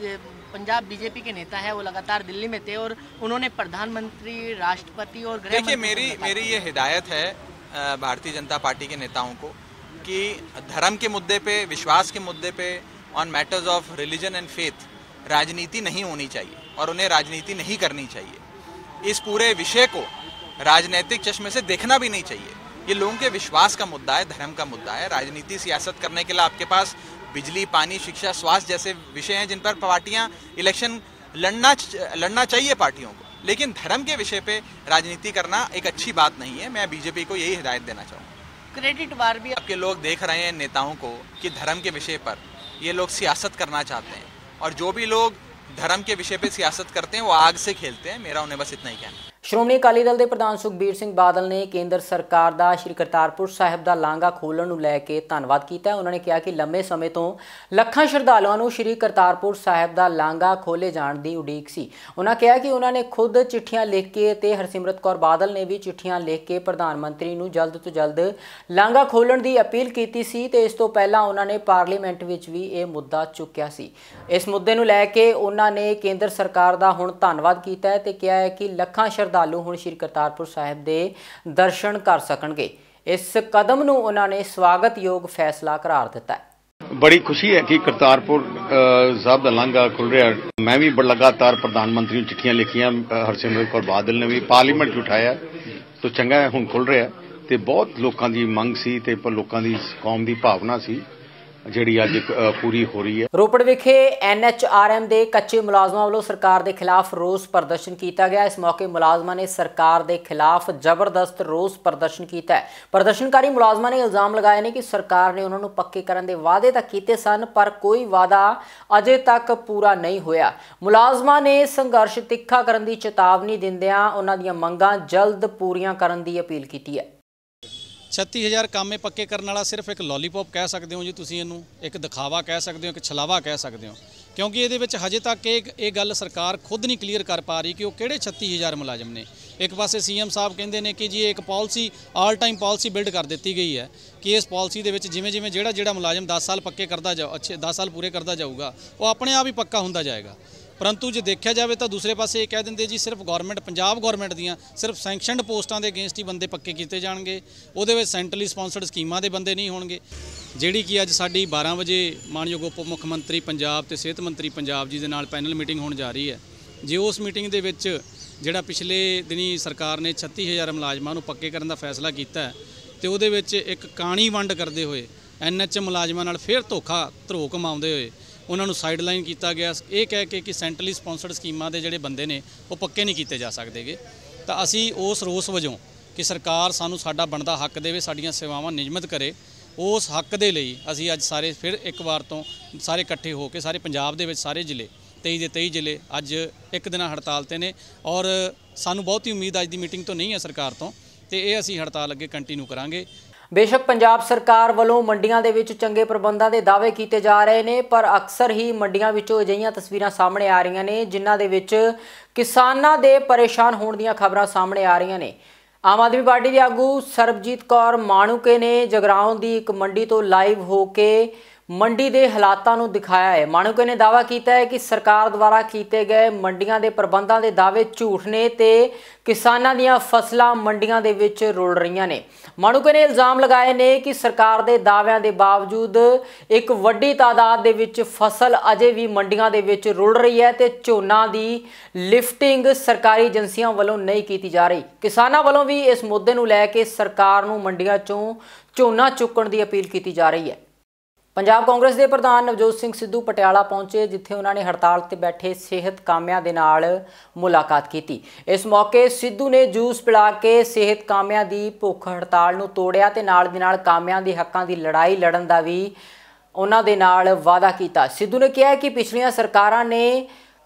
पंजाब बीजेपी के नेता है वो लगातार दिल्ली में थे और उन्होंने प्रधानमंत्री, राष्ट्रपति और गृह देखिए, मेरी मेरी ये हिदायत है भारतीय जनता पार्टी के नेताओं को कि धर्म के मुद्दे पे, विश्वास के मुद्दे पे, on matters of religion and faith राजनीति नहीं होनी चाहिए और उन्हें राजनीति नहीं करनी चाहिए। इस पूरे विषय को राजनीतिक चश्मे से देखना भी नहीं चाहिए। ये लोगों के विश्वास का मुद्दा है, धर्म का मुद्दा है। राजनीति, सियासत करने के लिए आपके पास बिजली, पानी, शिक्षा, स्वास्थ्य जैसे विषय हैं जिन पर पार्टियां इलेक्शन लड़ना लड़ना चाहिए पार्टियों को, लेकिन धर्म के विषय पे राजनीति करना एक अच्छी बात नहीं है। मैं बीजेपी को यही हिदायत देना चाहूँगा। क्रेडिट वार भी आपके लोग देख रहे हैं नेताओं को कि धर्म के विषय पर ये लोग सियासत करना चाहते हैं, और जो भी लोग धर्म के विषय पे सियासत करते हैं वो आग से खेलते हैं। मेरा उन्हें बस इतना ही कहना है। ਸ਼੍ਰੋਮਣੀ ਅਕਾਲੀ ਦਲ ਦੇ ਪ੍ਰਧਾਨ ਸੁਖਬੀਰ ਸਿੰਘ ਬਾਦਲ ਨੇ ਕੇਂਦਰ ਸਰਕਾਰ ਦਾ ਸ਼੍ਰੀ ਕਰਤਾਰਪੁਰ ਸਾਹਿਬ ਦਾ ਲਾਂਘਾ ਖੋਲ੍ਹਣ ਨੂੰ ਲੈ ਕੇ ਧੰਨਵਾਦ ਕੀਤਾ। ਉਹਨਾਂ ਨੇ ਕਿਹਾ ਕਿ ਲੰਮੇ ਸਮੇਂ ਤੋਂ ਲੱਖਾਂ ਸ਼ਰਧਾਲੂਆਂ ਨੂੰ ਸ਼੍ਰੀ ਕਰਤਾਰਪੁਰ ਸਾਹਿਬ ਦਾ ਲਾਂਘਾ ਖੋਲ੍ਹੇ ਜਾਣ ਦੀ ਉਡੀਕ ਸੀ। ਉਹਨਾਂ ਕਿਹਾ ਕਿ ਉਹਨਾਂ ਨੇ ਖੁਦ ਚਿੱਠੀਆਂ ਲਿਖ ਕੇ ਅਤੇ ਹਰਸਿਮਰਤ ਕੌਰ ਬਾਦਲ ਨੇ ਵੀ ਚਿੱਠੀਆਂ ਲਿਖ ਕੇ ਪ੍ਰਧਾਨ ਮੰਤਰੀ ਨੂੰ ਜਲਦ ਤੋਂ ਜਲਦ ਲਾਂਘਾ ਖੋਲ੍ਹਣ ਦੀ ਅਪੀਲ ਕੀਤੀ ਸੀ ਤੇ ਇਸ ਤੋਂ ਪਹਿਲਾਂ ਉਹਨਾਂ ਨੇ ਪਾਰਲੀਮੈਂਟ ਵਿੱਚ ਵੀ ਇਹ ਮੁੱਦਾ ਚੁੱਕਿਆ ਸੀ। ਇਸ ਮੁੱਦੇ ਨੂੰ ਲੈ ਕੇ ਉਹਨਾਂ ਨੇ ਕੇਂਦਰ ਸਰਕਾਰ ਦਾ ਹੁਣ ਧੰਨਵਾਦ ਕੀਤਾ ਹੈ ਤੇ ਕਿਹਾ ਹੈ ਕਿ ਲੱਖਾਂ ਸ਼ਰਧਾਲੂ ਹੁਣ ਸ਼੍ਰੀ ਕਰਤਾਰਪੁਰ ਸਾਹਿਬ ਦੇ ਦਰਸ਼ਨ ਕਰ ਸਕਣਗੇ। ਇਸ ਕਦਮ ਨੂੰ ਉਹਨਾਂ ਨੇ ਸਵਾਗਤਯੋਗ ਫੈਸਲਾ ਕਰਾਰ ਦਿੱਤਾ ਹੈ। बड़ी खुशी है कि करतारपुर साहब का लांघा खुल रहा है। मैं भी लगातार प्रधानमंत्री को चिट्ठियां लिखियां, हरसिमरत कौर बादल ने भी पार्लीमेंट च उठाया, तो चंगा है हुण खुल रहा है। तो बहुत लोगों की मंग सी ते लोगों की कौम की भावना सी ਜਿਹੜੀ ਅੱਜ ਪੂਰੀ ਹੋ ਰਹੀ ਹੈ। ਰੋਪੜ ਵਿਖੇ ਐਨ ਐਚ ਆਰ ਐਮ ਦੇ ਕੱਚੇ ਮੁਲਾਜ਼ਮਾਂ ਵੱਲੋਂ ਸਰਕਾਰ ਦੇ ਖਿਲਾਫ ਰੋਸ ਪ੍ਰਦਰਸ਼ਨ ਕੀਤਾ ਗਿਆ। ਇਸ ਮੌਕੇ ਮੁਲਾਜ਼ਮਾਂ ਨੇ ਸਰਕਾਰ ਦੇ ਖਿਲਾਫ ਜ਼ਬਰਦਸਤ ਰੋਸ ਪ੍ਰਦਰਸ਼ਨ ਕੀਤਾ ਹੈ। ਪ੍ਰਦਰਸ਼ਨਕਾਰੀ ਮੁਲਾਜ਼ਮਾਂ ਨੇ ਇਲਜ਼ਾਮ ਲਗਾਏ ਨੇ ਕਿ ਸਰਕਾਰ ਨੇ ਉਹਨਾਂ ਨੂੰ ਪੱਕੇ ਕਰਨ ਦੇ ਵਾਅਦੇ ਤਾਂ ਕੀਤੇ ਸਨ, ਪਰ ਕੋਈ ਵਾਅਦਾ ਅਜੇ ਤੱਕ ਪੂਰਾ ਨਹੀਂ ਹੋਇਆ। ਮੁਲਾਜ਼ਮਾਂ ਨੇ ਸੰਘਰਸ਼ ਤਿੱਖਾ ਕਰਨ ਦੀ ਚੇਤਾਵਨੀ ਦਿੰਦਿਆਂ ਉਹਨਾਂ ਦੀਆਂ ਮੰਗਾਂ ਜਲਦ ਪੂਰੀਆਂ ਕਰਨ ਦੀ ਅਪੀਲ ਕੀਤੀ ਹੈ। छत्ती हज़ार कामे पक्के करने वाला सिर्फ एक लॉलीपॉप कह सकते हो जी, तुसीं इहनूं एक दिखावा कह सकते हो, एक छलावा कह सकते हो, क्योंकि ये हजे तक ये गल सरकार खुद नहीं क्लीयर कर पा रही कि वो किहड़े छत्ती हज़ार मुलाजम ने। एक पासे सी एम साहब कहते हैं कि जी एक policy all time policy build कर दी गई है कि इस पॉलिसी के जिमें जिमें जोड़ा जोड़ा मुलाजम दस साल पक्के करता जाओ, अच्छे दस साल पूरे करता जाऊगा, वो अपने आप ही पक्का होंदा जाएगा। परंतु जो देखा जाए तो दूसरे पासे ये कह देंगे जी सिर्फ गौरमेंट पंजाब गौरमेंट दियाँ सिर्फ सैंक्शनड पोस्टां के अगेंस्ट ही बंदे पक्के किए जाएंगे, वो सेंट्रली स्पॉन्सर्ड स्कीमां के बंदे नहीं होणगे। जिहड़ी कि अज साडी बारह बजे मानयोग उप मुख मंत्री पंजाब ते सेहत मंत्री पंजाब जी दे नाल पैनल मीटिंग होण जा रही है। जे उस मीटिंग दे विच जिहड़ा पिछले दिनी सरकार ने छत्ती हज़ार मुलाजमां नूं पक्के करन दा फैसला कीता है ते उहदे विच एक काणी वंड करदे होए एन एच मुलाजमां नाल फिर धोखा धरोक माउंदे होए उन्होंने साइडलाइन किया गया, ये कह के कि सेंट्रली स्पॉन्सर्ड स्कीमां के जोड़े बंदे ने वो पक्के नहीं किए जा सकते। तो असी उस रोस वजों कि सरकार सानू साडा बनदा हक देवे, साडियां सेवावां नियमित करे, उस हक दे लई असी अज सारे फिर एक बार तो सारे इकट्ठे होकर सारे पंजाब दे विच सारे जिले तेई दे तेई जिले अज एक दिन हड़ताल ते ने और सानू बहुत ही उम्मीद अज दी मीटिंग तो नहीं है सरकार तो, ते ये असी हड़ताल अगे कंटिन्यू करांगे। बेशक पंजाब सरकार वालों मंडियां दे विच चंगे प्रबंधां दे दावे कीते जा रहे हैं, पर अक्सर ही मंडियां विचों अजिहियां तस्वीरां सामने आ रही ने जिन्हां दे विच किसानां दे परेशान होण दीयां खबरां सामने आ रही ने। आम आदमी पार्टी के आगू सरबजीत कौर माणूके ने जगराओं की एक मंडी तो लाइव होके मंडी के हालातों को दिखाया है। माणूके ने दावा किया है कि सरकार द्वारा किए गए मंडियां के प्रबंधों के दावे झूठ ने ते किसानां दीयां फसलां मंडियां दे विच रुल रही ने। माणूके ने इल्जाम लगाए ने कि सरकार के दाव्यां के बावजूद एक वड्डी तादाद दे विच फसल अजे भी मंडियां दे विच रुल रही है ते झोना दी लिफ्टिंग सरकारी एजेंसियां वालों नहीं की जा रही। किसानां वालों भी इस मुद्दे नूं लैके सरकार नूं मंडियां चों झोना चुकण की अपील की जा रही है। पंजाब कांग्रेस के प्रधान नवजोत सिंह सिद्धू पटियाला पहुंचे, जिथे उन्होंने हड़ताल ते बैठे सेहत कामियां दे नाल मुलाकात की। इस मौके सिद्धू ने जूस पिला के सेहत कामियां दी भुख हड़ताल नूं तोड़िया ते नाल दी नाल कामियां दी हक्कां दी लड़ाई लड़न दा भी उन्हां दे नाल वादा कीता। सिद्धू ने कहा कि पिछलियां सरकारां ने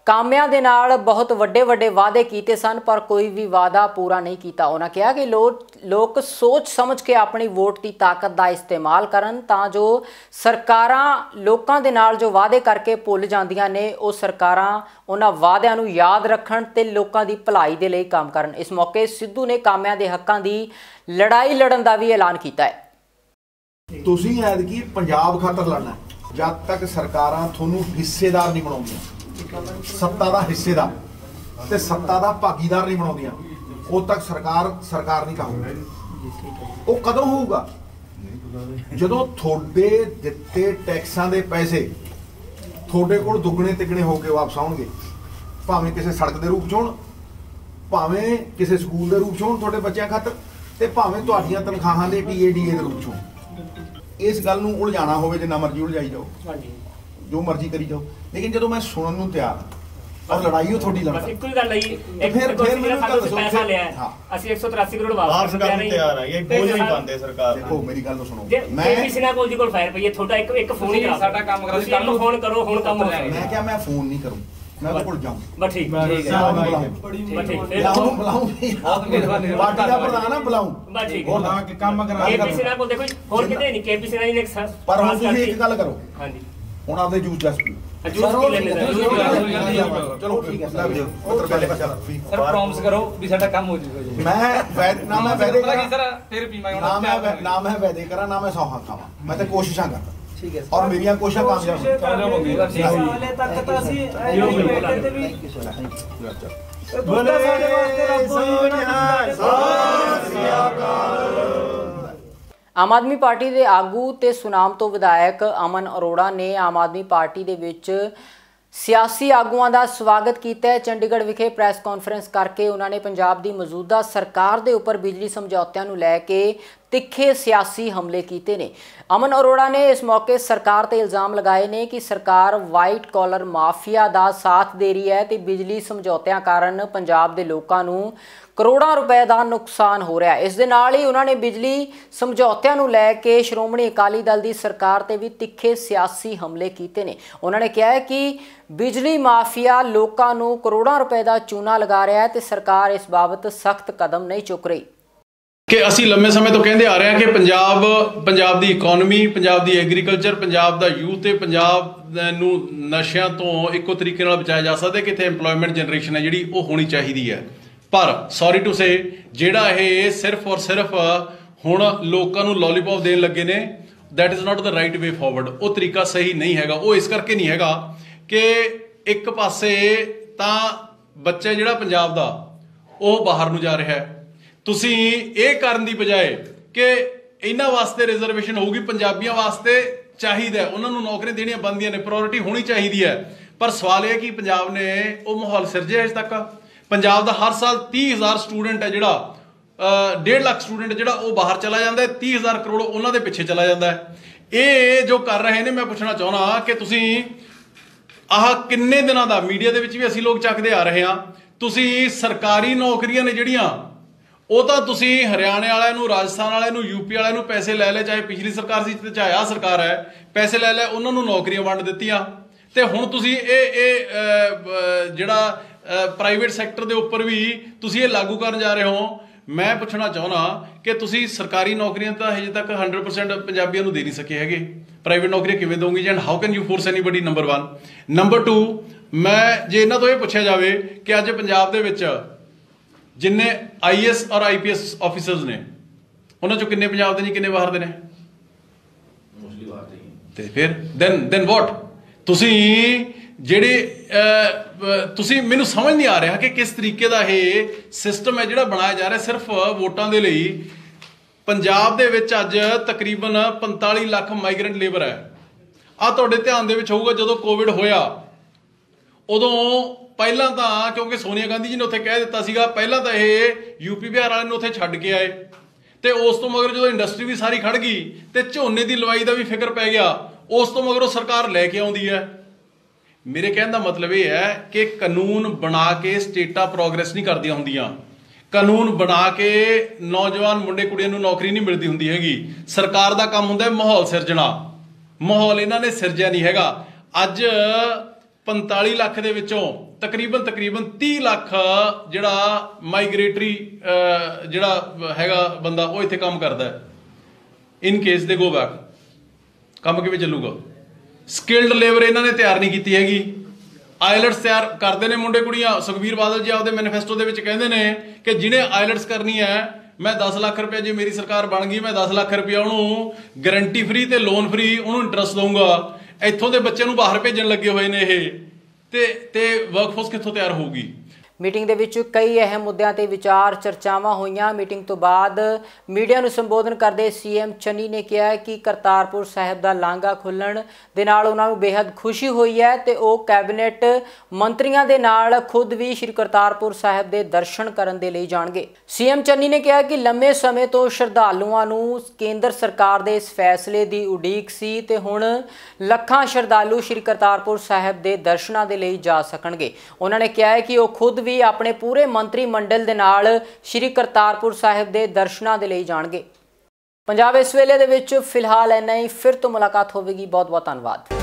ਕਾਮਿਆਂ ਦੇ ਨਾਲ ਬਹੁਤ ਵੱਡੇ ਵੱਡੇ ਵਾਅਦੇ ਕੀਤੇ ਸਨ ਪਰ ਕੋਈ ਵੀ ਵਾਅਦਾ ਪੂਰਾ ਨਹੀਂ ਕੀਤਾ। ਉਹਨਾਂ ਕਿਹਾ ਕਿ ਲੋਕ ਲੋਕ ਸੋਚ ਸਮਝ ਕੇ ਆਪਣੀ ਵੋਟ ਦੀ ਤਾਕਤ ਦਾ ਇਸਤੇਮਾਲ ਕਰਨ ਤਾਂ ਜੋ ਸਰਕਾਰਾਂ ਲੋਕਾਂ ਦੇ ਨਾਲ ਜੋ ਵਾਅਦੇ ਕਰਕੇ ਭੁੱਲ ਜਾਂਦੀਆਂ ਨੇ ਉਹ ਸਰਕਾਰਾਂ ਉਹਨਾਂ ਵਾਅਦਿਆਂ ਨੂੰ ਯਾਦ ਰੱਖਣ ਤੇ ਲੋਕਾਂ ਦੀ ਭਲਾਈ ਦੇ ਲਈ ਕੰਮ ਕਰਨ। ਇਸ ਮੌਕੇ ਸਿੱਧੂ ਨੇ ਕਾਮਿਆਂ ਦੇ ਹੱਕਾਂ ਦੀ ਲੜਾਈ ਲੜਨ ਦਾ ਵੀ ਐਲਾਨ ਕੀਤਾ ਹੈ। ਤੁਸੀਂ ਐਤਕੀ ਪੰਜਾਬ ਖਾਤਰ ਲੜਨਾ ਜਦ ਤੱਕ ਸਰਕਾਰਾਂ ਤੁਹਾਨੂੰ ਹਿੱਸੇਦਾਰ ਨਹੀਂ ਬਣਾਉਂਦੀਆਂ, ਸੱਤਾ ਦਾ ਹਿੱਸੇਦਾਰ ਤੇ ਸੱਤਾ ਦਾ ਭਾਗੀਦਾਰ ਨਹੀਂ ਬਣਾਉਂਦੀਆਂ, ਉਦੋਂ ਤੱਕ ਸਰਕਾਰ ਸਰਕਾਰ ਨਹੀਂ ਕਹੂਗੀ। ਉਹ ਕਦੋਂ ਹੋਊਗਾ? ਜਦੋਂ ਤੁਹਾਡੇ ਦਿੱਤੇ ਟੈਕਸਾਂ ਦੇ ਪੈਸੇ ਤੁਹਾਡੇ ਕੋਲ ਦੁੱਗਣੇ ਤਿੱਗਣੇ ਹੋ ਕੇ ਵਾਪਸ ਆਉਣਗੇ, ਭਾਵੇਂ ਕਿਸੇ ਸੜਕ ਦੇ ਰੂਪ 'ਚ ਹੋਣ, ਭਾਵੇਂ ਕਿਸੇ ਸਕੂਲ ਦੇ ਰੂਪ 'ਚ ਹੋਣ ਤੁਹਾਡੇ ਬੱਚਿਆਂ ਖਾਤਰ, ਤੇ ਭਾਵੇਂ ਤੁਹਾਡੀਆਂ ਤਨਖਾਹਾਂ ਦੇ ਟੀ ਏ ਡੀ ਏ ਦੇ ਰੂਪ 'ਚ ਹੋਣ। ਇਸ ਗੱਲ ਨੂੰ ਉਲਝਾਣਾ ਹੋਵੇ ਜਿੰਨਾ ਮਰਜ਼ੀ ਉਲਝਾਈ ਜਾਓ, ਜੋ ਮਰਜ਼ੀ ਕਰੀ ਜਾਓ, ਲੇਕਿਨ ਜਦੋਂ ਮੈਂ ਸੁਣਨ ਨੂੰ ਤਿਆਰ ਔਰ ਲੜਾਈ ਉਹ ਤੁਹਾਡੀ ਲੜਦਾ। ਇੱਕੋ ਹੀ ਗੱਲ ਆਈ ਇੱਕ ਫਿਰ ਫਿਰ ਮੈਨੂੰ ਗੱਲ ਦੱਸੋ, ਪੈਸਾ ਲਿਆ ਅਸੀਂ ਇੱਕ ਸੌ ਤਿਰਾਸੀ ਕਰੋੜ ਵਾਪਸ ਕਰਨ ਨੂੰ ਤਿਆਰ ਆ, ਇਹ ਬੋਝ ਨਹੀਂ ਪਾਉਂਦੇ ਸਰਕਾਰ। ਦੇਖੋ ਮੇਰੀ ਗੱਲ ਸੁਣੋ, ਮੈਂ ਕੇਪੀਸੀ ਨਾਲ ਕੋਲ ਦੀ ਕੋਲ ਫਾਇਰ ਪਈ ਹੈ, ਤੁਹਾਡਾ ਇੱਕ ਇੱਕ ਫੋਨ ਹੀ ਕਰਾ ਸਾਡਾ ਕੰਮ ਕਰੋ, ਤੁਸੀਂ ਇੱਕ ਫੋਨ ਕਰੋ ਹੁਣ ਕੰਮ ਹੋ ਜਾਏਗਾ। ਮੈਂ ਕਿਹਾ ਮੈਂ ਫੋਨ ਨਹੀਂ ਕਰੂੰ, ਮੈਂ ਉਹਦੇ ਕੋਲ ਜਾਊਂ। ਬਸ ਠੀਕ ਠੀਕ ਹੈ, ਬਸ ਠੀਕ ਫਿਰ ਉਹਨੂੰ ਬੁਲਾऊं, ਬਹੁਤ ਮਿਹਰਬਾਨੀ, ਪਾਰਟੀ ਦਾ ਪ੍ਰਧਾਨ ਆ, ਬੁਲਾऊं। ਬਸ ਠੀਕ ਹੋਰ ਤਾਂ ਕਿ ਕੰਮ ਕਰਾ ਕੇਪੀਸੀ ਨਾਲ ਕੋਲ ਦੇਖੋ ਹੋਰ ਕਿਤੇ ਨਹੀਂ, ਕੇਪੀਸੀ ਨਾਲ ਇੱਕ ਪਰ ਹੁਣ ਤੁਸੀਂ ਇੱਕ ਗੱਲ ਕਰੋ, ਹਾਂਜੀ ਹੁਣ ਆਪਦੇ ਜੂਸ ਜਸ ਪੀਓ। ਚਲੋ ਠੀਕ ਹੈ ਸਰ, ਪ੍ਰੋਮਿਸ ਕਰੋ ਵੀ ਸਾਡਾ ਕੰਮ ਹੋ ਜਾਊਗਾ। ਮੈਂ ਵੈਦ ਨਾ ਮੈਂ ਵੈਦੇ ਕਰਾਂ ਫਿਰ ਪੀਵਾਂਗੇ, ਨਾ ਮੈਂ ਨਾ ਮੈਂ ਵੈਦੇ ਕਰਾਂ, ਨਾ ਮੈਂ ਸੌਹਾਂ ਖਾਵਾਂ, ਮੈਂ ਤਾਂ ਕੋਸ਼ਿਸ਼ਾਂ ਕਰਦਾ। ਠੀਕ ਹੈ ਔਰ ਮੇਰੀਆਂ ਕੋਸ਼ਿਸ਼ਾਂ ਕਾਮਯਾਬ ਹੋਣਗੀਆਂ। ਹਾਲੇ ਤੱਕ ਤਾਂ ਅਸੀਂ ਤੇ ਵੀ ਬੋਲੇ ਆਮ ਆਦਮੀ ਪਾਰਟੀ ਦੇ ਆਗੂ ਤੇ ਸੁਨਾਮ ਤੋਂ ਵਿਧਾਇਕ ਅਮਨ ਅਰੋੜਾ ਨੇ ਆਮ ਆਦਮੀ ਪਾਰਟੀ ਦੇ ਵਿੱਚ ਸਿਆਸੀ ਆਗੂਆਂ ਦਾ ਸਵਾਗਤ ਕੀਤਾ ਹੈ। ਚੰਡੀਗੜ੍ਹ ਵਿਖੇ ਪ੍ਰੈਸ ਕਾਨਫਰੰਸ ਕਰਕੇ ਉਹਨਾਂ ਨੇ ਪੰਜਾਬ ਦੀ ਮੌਜੂਦਾ ਸਰਕਾਰ ਦੇ ਉੱਪਰ ਬਿਜਲੀ ਸਮਝੌਤਿਆਂ ਨੂੰ ਲੈ ਕੇ ਤਿੱਖੇ ਸਿਆਸੀ ਹਮਲੇ ਕੀਤੇ ਨੇ। ਅਮਨ ਅਰੋੜਾ ਨੇ ਇਸ ਮੌਕੇ ਸਰਕਾਰ ਤੇ ਇਲਜ਼ਾਮ ਲਗਾਏ ਨੇ ਕਿ ਸਰਕਾਰ ਵਾਈਟ ਕਾਲਰ ਮਾਫੀਆ ਦਾ ਸਾਥ ਦੇ ਰਹੀ ਹੈ ਤੇ ਬਿਜਲੀ ਸਮਝੌਤਿਆਂ ਕਾਰਨ ਪੰਜਾਬ ਦੇ ਲੋਕਾਂ ਨੂੰ ਕਰੋੜਾਂ ਰੁਪਏ ਦਾ ਨੁਕਸਾਨ ਹੋ ਰਿਹਾ ਹੈ। ਇਸ ਦੇ ਨਾਲ ਹੀ ਉਹਨਾਂ ਨੇ ਬਿਜਲੀ ਸਮਝੌਤਿਆਂ ਨੂੰ ਲੈ ਕੇ ਸ਼੍ਰੋਮਣੀ ਅਕਾਲੀ ਦਲ ਦੀ ਸਰਕਾਰ ਤੇ ਵੀ ਤਿੱਖੇ ਸਿਆਸੀ ਹਮਲੇ ਕੀਤੇ ਨੇ। ਉਹਨਾਂ ਨੇ ਕਿਹਾ ਹੈ ਕਿ ਬਿਜਲੀ ਮਾਫੀਆ ਲੋਕਾਂ ਨੂੰ ਕਰੋੜਾਂ ਰੁਪਏ ਦਾ ਚੂਨਾ ਲਗਾ ਰਿਹਾ ਹੈ ਤੇ ਸਰਕਾਰ ਇਸ ਬਾਬਤ ਸਖਤ ਕਦਮ ਨਹੀਂ ਚੁੱਕ ਰਹੀ। ਕਿ ਅਸੀਂ ਲੰਮੇ ਸਮੇਂ ਤੋਂ ਕਹਿੰਦੇ ਆ ਰਹੇ ਹਾਂ ਕਿ ਪੰਜਾਬ ਪੰਜਾਬ ਦੀ ਇਕਨੋਮੀ, ਪੰਜਾਬ ਦੀ ਐਗਰੀਕਲਚਰ, ਪੰਜਾਬ ਦਾ ਯੂਥ ਤੇ ਪੰਜਾਬ ਨੂੰ ਨਸ਼ਿਆਂ ਤੋਂ ਇੱਕੋ ਤਰੀਕੇ ਨਾਲ ਬਚਾਇਆ ਜਾ ਸਕਦਾ ਕਿ ਇੱਥੇ ਏਮਪਲੋਇਮੈਂਟ ਜਨਰੇਸ਼ਨ ਹੈ ਜਿਹੜੀ ਉਹ ਹੋਣੀ ਚਾਹੀਦੀ ਹੈ। ਪਰ ਸੌਰੀ ਟੂ ਸੇ ਜਿਹੜਾ ਇਹ ਸਿਰਫ ਔਰ ਸਿਰਫ ਹੁਣ ਲੋਕਾਂ ਨੂੰ ਲੋਲੀਪੌਪ ਦੇਣ ਲੱਗੇ ਨੇ, that is not the right way forward. ਉਹ ਤਰੀਕਾ ਸਹੀ ਨਹੀਂ ਹੈਗਾ। ਉਹ ਇਸ ਕਰਕੇ ਨਹੀਂ ਹੈਗਾ ਕਿ ਇੱਕ ਪਾਸੇ ਤਾਂ ਬੱਚਾ ਜਿਹੜਾ ਪੰਜਾਬ ਦਾ ਉਹ ਬਾਹਰ ਨੂੰ ਜਾ ਰਿਹਾ ਹੈ, ਤੁਸੀਂ ਇਹ ਕਰਨ ਦੀ ਬਜਾਏ ਕਿ ਇਹਨਾਂ ਵਾਸਤੇ ਰਿਜ਼ਰਵੇਸ਼ਨ ਹੋਊਗੀ, ਪੰਜਾਬੀਆਂ ਵਾਸਤੇ ਚਾਹੀਦਾ, ਉਹਨਾਂ ਨੂੰ ਨੌਕਰੀਆਂ ਦੇਣੀਆਂ ਬਣਦੀਆਂ ਨੇ, ਪ੍ਰਾਇੋਰਟੀ ਹੋਣੀ ਚਾਹੀਦੀ ਹੈ। ਪਰ ਸਵਾਲ ਇਹ ਕਿ ਪੰਜਾਬ ਨੇ ਉਹ ਮਾਹੌਲ ਸਿਰਜਿਆ ਅਜੇ ਤੱਕ। ਪੰਜਾਬ ਦਾ ਹਰ ਸਾਲ ਤੀਹ ਹਜ਼ਾਰ ਸਟੂਡੈਂਟ ਹੈ ਜਿਹੜਾ ਡੇਢ ਲੱਖ ਸਟੂਡੈਂਟ ਜਿਹੜਾ ਉਹ ਬਾਹਰ ਚਲਾ ਜਾਂਦਾ ਹੈ, ਤੀਹ ਹਜ਼ਾਰ ਕਰੋੜ ਉਹਨਾਂ ਦੇ ਪਿੱਛੇ ਚਲਾ ਜਾਂਦਾ ਹੈ। ਇਹ ਜੋ ਕਰ ਰਹੇ ਨੇ, ਮੈਂ ਪੁੱਛਣਾ ਚਾਹੁੰਦਾ ਕਿ ਤੁਸੀਂ ਆਹ ਕਿੰਨੇ ਦਿਨਾਂ ਦਾ ਮੀਡੀਆ ਦੇ ਵਿੱਚ ਵੀ ਅਸੀਂ ਲੋਕ ਚੱਕਦੇ ਆ ਰਹੇ ਹਾਂ, ਤੁਸੀਂ ਸਰਕਾਰੀ ਨੌਕਰੀਆਂ ਨੇ ਜਿਹੜੀਆਂ ਉਹ ਤਾਂ ਤੁਸੀਂ ਹਰਿਆਣੇ ਵਾਲਿਆਂ ਨੂੰ, ਰਾਜਸਥਾਨ ਵਾਲਿਆਂ ਨੂੰ, ਯੂਪੀ ਵਾਲਿਆਂ ਨੂੰ ਪੈਸੇ ਲੈ ਲੈ, ਚਾਹੇ ਪਿਛਲੀ ਸਰਕਾਰ ਸੀ ਤੇ ਚਾਹੇ ਆਹ ਸਰਕਾਰ ਹੈ, ਪੈਸੇ ਲੈ ਲੈ ਉਹਨਾਂ ਨੂੰ ਨੌਕਰੀਆਂ ਵੰਡ ਦਿੱਤੀਆਂ। ਤੇ ਹੁਣ ਤੁਸੀਂ ਇਹ ਇਹ ਜਿਹੜਾ ਪ੍ਰਾਈਵੇਟ ਸੈਕਟਰ ਦੇ ਉੱਪਰ ਵੀ ਤੁਸੀਂ ਇਹ ਲਾਗੂ ਕਰਨ ਜਾ ਰਹੇ ਹੋ। ਮੈਂ ਪੁੱਛਣਾ ਚਾਹੁੰਦਾ ਕਿ ਤੁਸੀਂ ਸਰਕਾਰੀ ਨੌਕਰੀਆਂ ਤਾਂ ਹਜੇ ਤੱਕ ਹੰਡਰਡ ਪਰਸੈਂਟ ਪੰਜਾਬੀਆਂ ਨੂੰ ਦੇ ਨਹੀਂ ਸਕੇ ਹੈਗੇ, ਪ੍ਰਾਈਵੇਟ ਨੌਕਰੀਆਂ ਕਿਵੇਂ ਦੋਗੇ ਜੀ? And how can you force anybody? Number one. Number two, ਮੈਂ ਜੇ ਇਹਨਾਂ ਤੋਂ ਇਹ ਪੁੱਛਿਆ ਜਾਵੇ ਕਿ ਅੱਜ ਪੰਜਾਬ ਦੇ ਵਿੱਚ ਜਿੰਨੇ ਆਈ ਏ ਐਸ ਔਰ ਆਈ ਪੀ ਐਸ ਆਫਿਸਰਸ ਨੇ ਉਹਨਾਂ ਚੋਂ ਕਿੰਨੇ ਪੰਜਾਬ ਦੇ ਨੇ, ਕਿੰਨੇ ਬਾਹਰ ਦੇ ਨੇ? ਤੇ ਫਿਰ ਦੈਨ ਦੈਨ ਵਾਟ? ਤੁਸੀਂ ਜਿਹੜੇ ਤੁਸੀਂ ਮੈਨੂੰ ਸਮਝ ਨਹੀਂ ਆ ਰਿਹਾ ਕਿ ਕਿਸ ਤਰੀਕੇ ਦਾ ਇਹ ਸਿਸਟਮ ਹੈ ਜਿਹੜਾ ਬਣਾਇਆ ਜਾ ਰਿਹਾ ਸਿਰਫ ਵੋਟਾਂ ਦੇ ਲਈ। ਪੰਜਾਬ ਦੇ ਵਿੱਚ ਅੱਜ ਤਕਰੀਬਨ ਪੰਤਾਲੀ ਲੱਖ ਮਾਈਗ੍ਰੈਂਟ ਲੇਬਰ ਹੈ। ਆਹ ਤੁਹਾਡੇ ਧਿਆਨ ਦੇ ਵਿੱਚ ਹੋਊਗਾ ਜਦੋਂ ਕੋਵਿਡ ਹੋਇਆ ਉਦੋਂ ਪਹਿਲਾਂ ਤਾਂ ਕਿਉਂਕਿ ਸੋਨੀਆ ਗਾਂਧੀ ਜੀ ਨੇ ਉੱਥੇ ਕਹਿ ਦਿੱਤਾ ਸੀਗਾ, ਪਹਿਲਾਂ ਤਾਂ ਇਹ ਯੂਪੀ ਬਿਹਾਰ ਵਾਲਿਆਂ ਨੂੰ ਉੱਥੇ ਛੱਡ ਕੇ ਆਏ ਤੇ ਉਸ ਤੋਂ ਮਗਰ ਜਦੋਂ ਇੰਡਸਟਰੀ ਵੀ ਸਾਰੀ ਖੜ ਗਈ ਤੇ ਝੋਨੇ ਦੀ ਲਵਾਈ ਦਾ ਵੀ ਫਿਕਰ ਪੈ ਗਿਆ, ਉਸ ਤੋਂ ਮਗਰੋਂ ਸਰਕਾਰ ਲੈ ਕੇ ਆਉਂਦੀ ਹੈ। ਮੇਰੇ ਕਹਿਣ ਦਾ ਮਤਲਬ ਇਹ ਹੈ ਕਿ ਕਾਨੂੰਨ ਬਣਾ ਕੇ ਸਟੇਟਾਂ ਪ੍ਰੋਗਰੈਸ ਨਹੀਂ ਕਰਦੀਆਂ ਹੁੰਦੀਆਂ, ਕਾਨੂੰਨ ਬਣਾ ਕੇ ਨੌਜਵਾਨ ਮੁੰਡੇ ਕੁੜੀਆਂ ਨੂੰ ਨੌਕਰੀ ਨਹੀਂ ਮਿਲਦੀ ਹੁੰਦੀ ਹੈਗੀ। ਸਰਕਾਰ ਦਾ ਕੰਮ ਹੁੰਦਾ ਮਾਹੌਲ ਸਿਰਜਣਾ, ਮਾਹੌਲ ਇਹਨਾਂ ਨੇ ਸਿਰਜਿਆ ਨਹੀਂ ਹੈਗਾ। ਅੱਜ ਪੰਤਾਲੀ ਲੱਖ ਦੇ ਵਿੱਚੋਂ ਤਕਰੀਬਨ ਤਕਰੀਬਨ तीह ਲੱਖ ਜਿਹੜਾ ਮਾਈਗ੍ਰੇਟਰੀ ਜਿਹੜਾ ਹੈਗਾ ਬੰਦਾ ਉਹ ਇੱਥੇ ਕੰਮ ਕਰਦਾ ਹੈ। ਇਨ ਕੇਸ ਦੇ ਗੋ ਬੈਕ ਕੰਮ ਕਿਵੇਂ ਚੱਲੂਗਾ? ਸਕਿਲਡ ਲੇਬਰ ਇਹਨਾਂ ਨੇ ਤਿਆਰ ਨਹੀਂ ਕੀਤੀ ਹੈਗੀ। ਆਇਲਟਸ ਤਿਆਰ ਕਰਦੇ ਨੇ ਮੁੰਡੇ ਕੁੜੀਆਂ। ਸੁਖਬੀਰ ਬਾਦਲ ਜੀ ਆਪਦੇ ਮੈਨੀਫੈਸਟੋ ਦੇ ਵਿੱਚ ਕਹਿੰਦੇ ਨੇ ਕਿ ਜਿਹਨੇ ਆਇਲਟਸ ਕਰਨੀ ਹੈ मैं दस लाख रुपया जे मेरी सरकार बन गई मैं दस लाख रुपया उन्होंने गारंटी फ्री ते लोन फ्री उन्होंने इंटरस्ट दूंगा। इत्थों के बच्चों बाहर भेजन लगे हुए ने ये ते ते वर्कफोर्स कित्थों तैयार होगी। ਮੀਟਿੰਗ ਦੇ ਵਿੱਚ ਕਈ ਅਹਿਮ ਮੁੱਦਿਆਂ ਤੇ ਵਿਚਾਰ ਚਰਚਾਵਾਂ ਹੋਈਆਂ। ਮੀਟਿੰਗ ਤੋਂ ਬਾਅਦ ਮੀਡੀਆ ਨੂੰ ਸੰਬੋਧਨ ਕਰਦੇ ਸੀਐਮ ਚੰਨੀ ਨੇ ਕਿਹਾ ਕਿ ਕਰਤਾਰਪੁਰ ਸਾਹਿਬ ਦਾ ਲਾਂਘਾ ਖੁੱਲ੍ਹਣ ਦੇ ਨਾਲ ਉਹਨਾਂ ਨੂੰ ਬੇहद ਖੁਸ਼ੀ ਹੋਈ ਹੈ ਤੇ ਉਹ ਕੈਬਨਿਟ ਮੰਤਰੀਆਂ ਦੇ ਨਾਲ ਖੁਦ ਵੀ ਸ਼੍ਰੀ ਕਰਤਾਰਪੁਰ ਸਾਹਿਬ ਦੇ ਦਰਸ਼ਨ ਕਰਨ ਦੇ ਲਈ ਜਾਣਗੇ। ਸੀਐਮ ਚੰਨੀ ਨੇ ਕਿਹਾ ਕਿ ਲੰਮੇ ਸਮੇਂ ਤੋਂ ਸ਼ਰਧਾਲੂਆਂ ਨੂੰ ਕੇਂਦਰ ਸਰਕਾਰ ਦੇ ਇਸ ਫੈਸਲੇ ਦੀ ਉਡੀਕ ਸੀ ਤੇ ਹੁਣ ਲੱਖਾਂ ਸ਼ਰਧਾਲੂ ਸ਼੍ਰੀ ਕਰਤਾਰਪੁਰ ਸਾਹਿਬ ਦੇ ਦਰਸ਼ਨਾਂ ਦੇ ਲਈ ਜਾ ਸਕਣਗੇ। ਉਹਨਾਂ ਨੇ ਕਿਹਾ ਹੈ ਕਿ ਉਹ ਖੁਦ ਵੀ ਆਪਣੇ ਪੂਰੇ ਮੰਤਰੀ ਮੰਡਲ ਦੇ ਨਾਲ ਸ਼੍ਰੀ ਕਰਤਾਰਪੁਰ ਸਾਹਿਬ ਦੇ ਦਰਸ਼ਨਾਂ ਦੇ ਲਈ ਜਾਣਗੇ। ਪੰਜਾਬ ਇਸ ਵੇਲੇ ਦੇ ਵਿੱਚ ਫਿਲਹਾਲ ਇੰਨਾ ਹੀ। ਫਿਰ ਤੋਂ ਮੁਲਾਕਾਤ ਹੋਵੇਗੀ। ਬਹੁਤ ਬਹੁਤ ਧੰਨਵਾਦ।